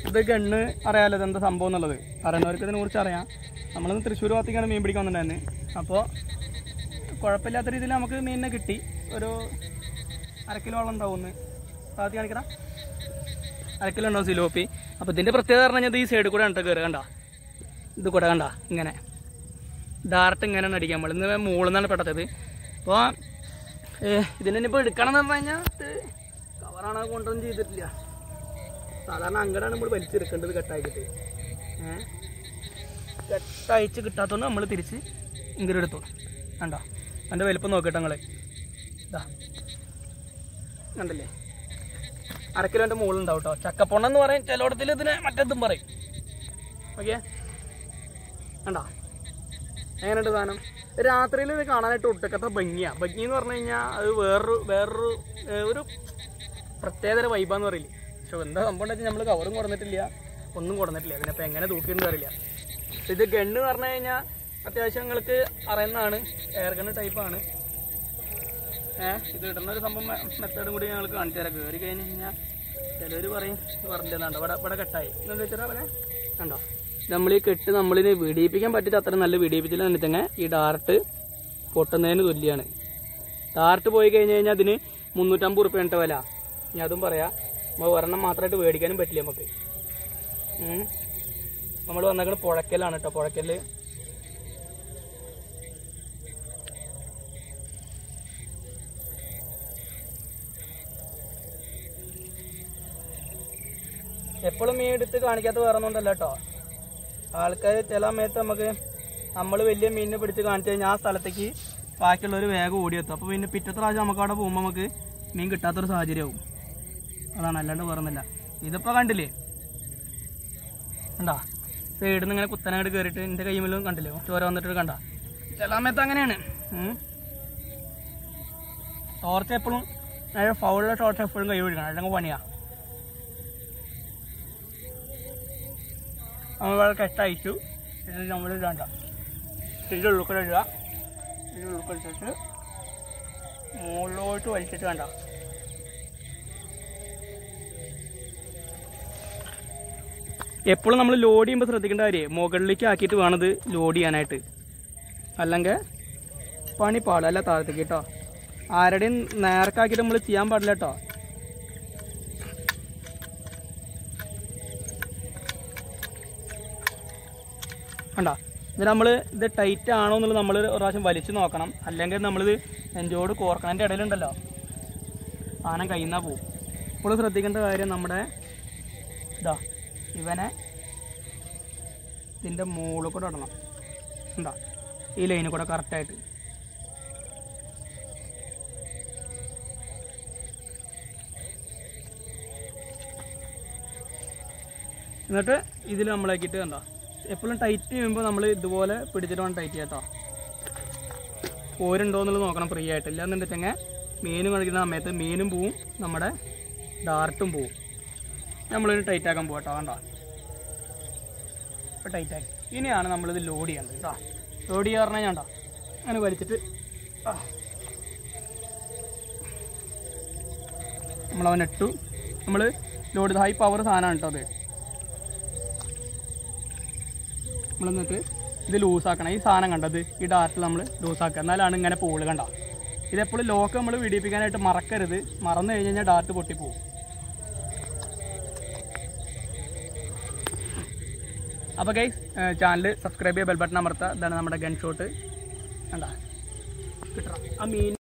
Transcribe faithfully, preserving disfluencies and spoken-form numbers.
ഇത് ഗണ്ണ് അറിയാമല്ലോ ഇതെന്താ സംഭവം എന്നുള്ളത്. അറിയുന്നവർക്ക് ഇതിനെ കുറിച്ച് അറിയാം. നമ്മളിന്ന് തൃശ്ശൂർ ഭാഗത്തേക്കാണ് മീൻ പിടിക്കാൻ വന്നിട്ടുണ്ടായിരുന്നത്. അപ്പോൾ കുഴപ്പമില്ലാത്ത രീതിയിൽ നമുക്ക് മീനിനെ കിട്ടി. ഒരു അര കിലോളം ഉണ്ടാവുമെന്ന് ഭാഗത്ത് കാണിക്കണം. അര കിലോ ഉണ്ടാവും സിലോപ്പി. അപ്പോൾ ഇതിൻ്റെ പ്രത്യേകത പറഞ്ഞു കഴിഞ്ഞാൽ ഈ സൈഡിൽ കൂടെ കണ്ട കയറുക കണ്ട, ഇത് കൂടെ കണ്ട ഇങ്ങനെ ഡയറക്റ്റ് ഇങ്ങനെ അടിക്കാൻ പാടില്ല. ഇന്ന് മുകളിൽ നിന്നാണ് പെട്ടത്. അപ്പോൾ ഇതിനെ ഇപ്പോൾ എടുക്കണം എന്ന് പറഞ്ഞു കഴിഞ്ഞാൽ കവറാണ് കൊണ്ടൊന്നും ചെയ്തിട്ടില്ല. സാധാരണ അങ്ങടാണ് നമ്മൾ വലിച്ചെടുക്കേണ്ടത് കെട്ടയച്ചിട്ട്. ഏഹ് കെട്ടയച്ച് കിട്ടാത്തതുകൊണ്ട് നമ്മൾ തിരിച്ച് ഇങ്ങനെ എടുത്തു. കണ്ടോ എൻ്റെ വലിപ്പം നോക്കിയിട്ട് നിങ്ങൾ ഇതാ കണ്ടല്ലേ, അര കിലോൻ്റെ മുകളിലുണ്ടാവും കേട്ടോ. ചക്കപ്പൊണ്ണെന്ന് പറയും ചിലയിടത്തിൽ, ഇതിന് മറ്റെന്തും പറയും. ഓക്കെ കണ്ടോ എങ്ങനെയുണ്ട് സാധനം. രാത്രിയിൽ ഇത് കാണാനായിട്ട് ഒട്ടുക്കത്തെ ഭംഗിയാണ്. ഭംഗി എന്ന് പറഞ്ഞു കഴിഞ്ഞാൽ അത് വേറൊരു വേറൊരു ഒരു പ്രത്യേകതര വൈബാന്ന് പറയില്ലേ. പക്ഷെ എന്താ സംഭവം വെച്ചാൽ നമ്മൾ കവറും കുറഞ്ഞിട്ടില്ല, ഒന്നും കുറഞ്ഞിട്ടില്ല. ഇതിനപ്പോൾ എങ്ങനെ തൂക്കിയെന്ന് അറിയില്ല. ഇത് ഗണ്ണ് പറഞ്ഞു കഴിഞ്ഞാൽ അത്യാവശ്യം നിങ്ങൾക്ക് അറിയുന്നതാണ്, എയർ ഗണ്ണ് ടൈപ്പാണ്. ഏഹ് ഇത് ഇടുന്ന ഒരു സംഭവം മെത്തേഡും കൂടി ഞങ്ങൾക്ക് കാണിച്ചു തരാം. കയറി കഴിഞ്ഞ് കഴിഞ്ഞാൽ ചിലവർ പറയും പറഞ്ഞിട്ടുണ്ടോ ഇവിടെ ഇവിടെ കെട്ടായി എന്താ വെച്ചാൽ പോലെ കണ്ടോ. നമ്മൾ ഈ കെട്ട് നമ്മളിന് വെടിയിപ്പിക്കാൻ പറ്റിയിട്ട് അത്ര നല്ല വെടിയിപ്പിച്ചില്ല എന്നിട്ടങ്ങ ഈ ഡാർട്ട് പൊട്ടുന്നതിന് തുല്യമാണ്. ഡാർട്ട് പോയി കഴിഞ്ഞ് കഴിഞ്ഞാൽ അതിന് മുന്നൂറ്റമ്പത് റുപ്യ ഉണ്ട് വില. ഞാൻ അതും പറയാം, നമ്മൾ ഒരെണ്ണം മാത്രമായിട്ട് മേടിക്കാനും പറ്റില്ല നമുക്ക്. നമ്മൾ വന്നേക്കണ പുഴക്കലാണ് കേട്ടോ. പുഴക്കല് എപ്പോഴും മീൻ എടുത്ത് കാണിക്കാത്ത വേറെ ഒന്നുണ്ടല്ല കേട്ടോ. ആൾക്കാർ ചില സമയത്ത് നമുക്ക് നമ്മൾ വലിയ മീനിനെ പിടിച്ച് കാണിച്ചു കഴിഞ്ഞാൽ ആ സ്ഥലത്തേക്ക് ബാക്കിയുള്ളവർ വേഗം ഓടിയെത്തും. അപ്പോൾ പിന്നെ പിറ്റത്തെ പ്രാവശ്യം നമുക്ക് അവിടെ പോകുമ്പോൾ നമുക്ക് മീൻ കിട്ടാത്തൊരു സാഹചര്യമാവും. അതാണ്, അല്ലാണ്ട് വേറൊന്നുമില്ല. ഇതിപ്പോൾ കണ്ടില്ലേ കണ്ടാ, സൈഡിൽ നിന്ന് ഇങ്ങനെ കുത്തനായിട്ട് കയറിയിട്ട് എൻ്റെ കൈമിലും കണ്ടില്ലേ ചോര വന്നിട്ട് കണ്ട. ചില സമയത്ത് അങ്ങനെയാണ്. ടോർച്ച് എപ്പോഴും ഫൗളുള്ള ടോർച്ച് എപ്പോഴും കൈ പിടിക്കണം, അല്ലെങ്കിൽ പണിയാണ്. നമ്മൾ കെട്ടയച്ചു. ഇത് നമ്മൾ ഇടണ്ട, ഇതിൻ്റെ ഉള്ളിൽ ഇടുക. ഇതിൻ്റെ ഉള്ളിൽ ഇട്ടിട്ട് മുകളിലോട്ട് വലിച്ചിട്ട് വേണ്ട. എപ്പോഴും നമ്മൾ ലോഡ് ചെയ്യുമ്പോൾ ശ്രദ്ധിക്കേണ്ട കാര്യം മുകളിലേക്ക് ആക്കിയിട്ട് വേണത് ലോഡ് ചെയ്യാനായിട്ട്, അല്ലെങ്കിൽ പണി പാടില്ല. അല്ല താഴത്തേക്ക് കേട്ടോ, ആരുടെയും നേർക്കാക്കിയിട്ട് നമ്മൾ ചെയ്യാൻ പാടില്ല കേട്ടോ. കണ്ടോ, ഇത് നമ്മൾ ഇത് ടൈറ്റ് ആണോ എന്നുള്ളത് നമ്മൾ ഒരു പ്രാവശ്യം വലിച്ചു നോക്കണം. അല്ലെങ്കിൽ നമ്മളിത് നെഞ്ചോട് കോർക്കണതിൻ്റെ ഇടയിലുണ്ടല്ലോ സാധനം കയ്യിൽ നിന്നാ പോവും. ഇപ്പോൾ ശ്രദ്ധിക്കേണ്ട കാര്യം നമ്മുടെ ഇതാ ഇവനെ ഇതിൻ്റെ മുകളിൽ കൂടെ ഇടണം. എന്താ ഈ ലൈനിൽ കൂടെ കറക്റ്റായിട്ട്. എന്നിട്ട് ഇതിൽ നമ്മളാക്കിയിട്ട് കണ്ടോ എപ്പോഴും ടൈറ്റ് ചെയ്യുമ്പോൾ നമ്മൾ ഇതുപോലെ പിടിച്ചിട്ട് വേണം ടൈറ്റ് ചെയ്യാം കേട്ടോ. പോരുണ്ടോ എന്നുള്ളത് നോക്കണം ഫ്രീ ആയിട്ട്. ഇല്ലാന്നുണ്ടെങ്കിൽ മീൻ കളിക്കുന്ന സമയത്ത് മീനും പോവും, നമ്മുടെ ഡാർട്ടും പോവും. നമ്മളിത് ടൈറ്റ് ആക്കാൻ പോകാം കേട്ടോ. കണ്ടോ ഇപ്പോൾ ടൈറ്റാക്കി. ഇനിയാണ് നമ്മളിത് ലോഡ് ചെയ്യേണ്ടത് കേട്ടോ. ലോഡ് ചെയ്യാൻ പറഞ്ഞാൽ ഞാൻ അങ്ങനെ വലിച്ചിട്ട് നമ്മളവനിട്ടു. നമ്മൾ ലോഡ് ഹൈ പവർ സാധനമാണ് കേട്ടോ അത്. നമ്മളെന്നിട്ട് ഇത് ലൂസാക്കണം. ഈ സാധനം കണ്ടത് ഈ ഡാർട്ട് നമ്മൾ ലൂസാക്കുക, എന്നാലാണ് ഇങ്ങനെ പോള് കണ്ട. ഇതെപ്പോഴും ലോക്ക് നമ്മൾ വിടിയിപ്പിക്കാനായിട്ട് മറക്കരുത്. മറന്നു കഴിഞ്ഞ് കഴിഞ്ഞാൽ ഡാർട്ട് പൊട്ടിപ്പോവും. അപ്പോൾ ഗൈസ് ചാനൽ സബ്സ്ക്രൈബ് ചെയ്യുക, ബെൽ ബട്ടൺ അമർത്തുക. ഇതാണ് നമ്മുടെ ഗൺ ഷോട്ട്. കണ്ട കിട്ടണം ആ മീൻ.